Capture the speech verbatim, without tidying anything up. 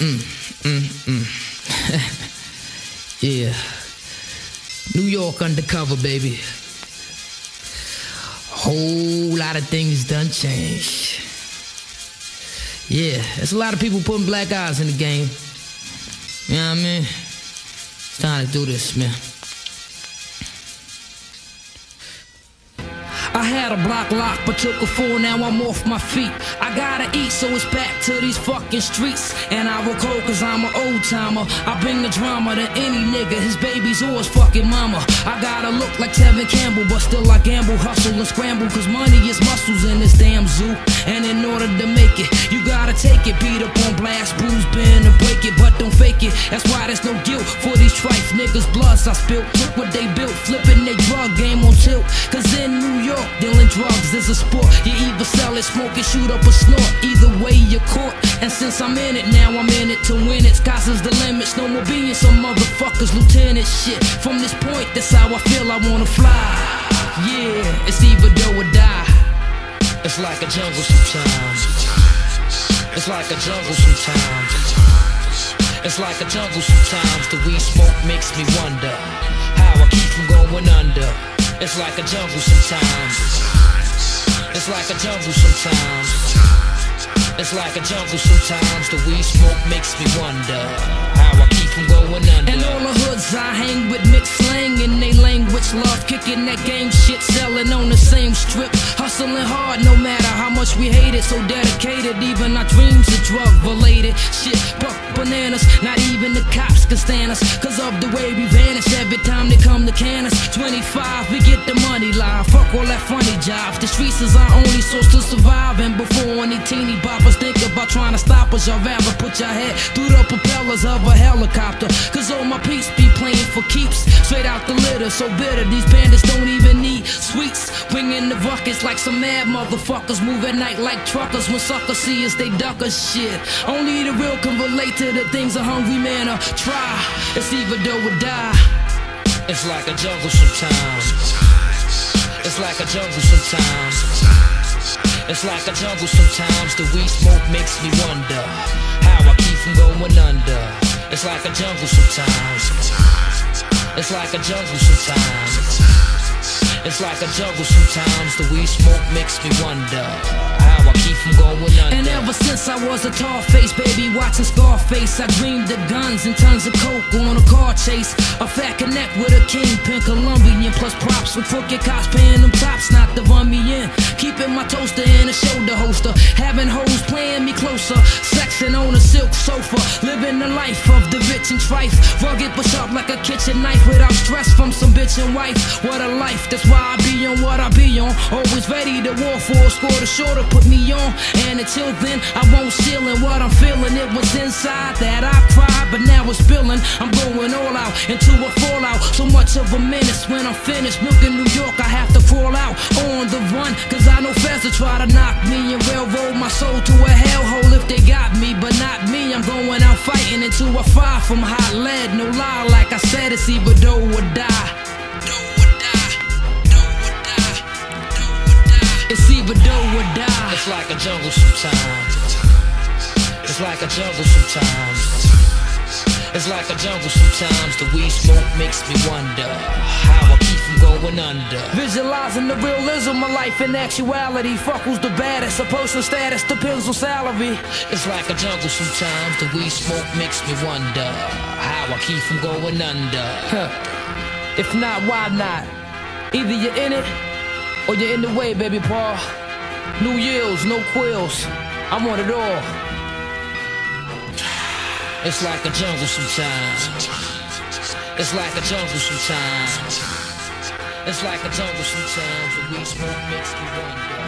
Mm, mm, mm. Yeah. New York undercover, baby. Whole lot of things done changed. Yeah, there's a lot of people putting black eyes in the game. You know what I mean? It's time to do this, man. I had a block lock, but took a fall, now I'm off my feet. I gotta eat, so it's back to these fucking streets. And I will cold cause I'm an old timer. I bring the drama to any nigga, his baby's or his fucking mama. I gotta look like Tevin Campbell, but still I gamble, hustle and scramble, cause money is muscles in this damn zoo. And in order to make it, you gotta take it. Beat up on blast, bruise, bend and break it, but don't fake it. That's why there's no guilt for these trife niggas' bloods I spilt. Took what they built, flipping their drug game on tilt. Cause in New York, dealing drugs is a sport. You either sell it, smoke it, shoot up or snort. Either way you're caught. And since I'm in it now, I'm in it to win it. Sky's is the limits, no more being some motherfuckers lieutenant shit. From this point, that's how I feel I wanna fly. Yeah, it's either do or die. It's like a jungle sometimes. It's like a jungle sometimes. It's like a jungle sometimes. The weed smoke makes me wonder how I keep from going under. It's like a jungle sometimes. It's like a jungle sometimes. It's like a jungle sometimes. The weed smoke makes me wonder how I keep from going under. And all the hoods I hang with mixed slang in they language. Love kicking that game shit, selling on the same strip. Hustling hard no matter how much we hate it. So dedicated, even our dreams are drug related. Shit, buck bananas, not even the cops can stand us. Cause of the way we vanish every time they come to can us. Twenty-five, we get the money live. Fuck all that funny jobs. The streets is our only source to survive. And before any teeny boppers think about trying to stop us, y'all rather put your head through the propellers of a helicopter. Cause all my peeps be playing for keeps. Straight out the litter, so bitter. These bandits don't even need sweets. Bringing the ruckus like some mad motherfuckers. Move at night like truckers. When suckers see us, they duck us. Shit, only the real can relate to the things a hungry man are try. It's either do or die. It's like a jungle sometimes. It's like a jungle sometimes. It's like a jungle sometimes. The weed smoke makes me wonder how I keep from going under. It's like a jungle sometimes. It's like a jungle sometimes. It's like a jungle sometimes. The weed smoke makes me wonder how I keep from going under. And ever since I was a tall face, baby, watching Scarface, I dreamed of guns and tons of coke on a car chase. A fat connect with a kingpin, Colombian, plus props with crooked cops paying them tops not to run me in. Keeping my toaster in a shoulder holster, having hoes playing me closer, sexing on a silk sofa, living the life of the rich and trife. Rugged but sharp like a kitchen knife, without stress from some bitch and wife. What a life, that's why I be on what I be on. Always ready to war for a score to sure to put me on. And until then, I won't steal in what I'm feeling. It was inside that I cried, but now it's spilling. I'm going all out into a fallout. So much of a menace when I'm finished. Milking New York, I have to crawl out on the run. Cause I know feds will try to knock me and railroad my soul to a hellhole if they got me. But not me, I'm going out fighting into a fire from hot lead. No lie, like I said, it's either do or die. It's either do or die. It's like a jungle sometimes. It's like a jungle sometimes. It's like a jungle sometimes. The weed smoke makes me wonder how I keep from going under. Visualizing the realism of life in actuality. Fuck who's the baddest, a personal status depends on salary. It's like a jungle sometimes. The weed smoke makes me wonder how I keep from going under. Huh. If not, why not? Either you're in it or you're in the way, baby Paul. New yields, no quills. I want it all. It's like a jungle sometimes. It's like a jungle sometimes. It's like a jungle sometimes. The weed smoke makes me wonder.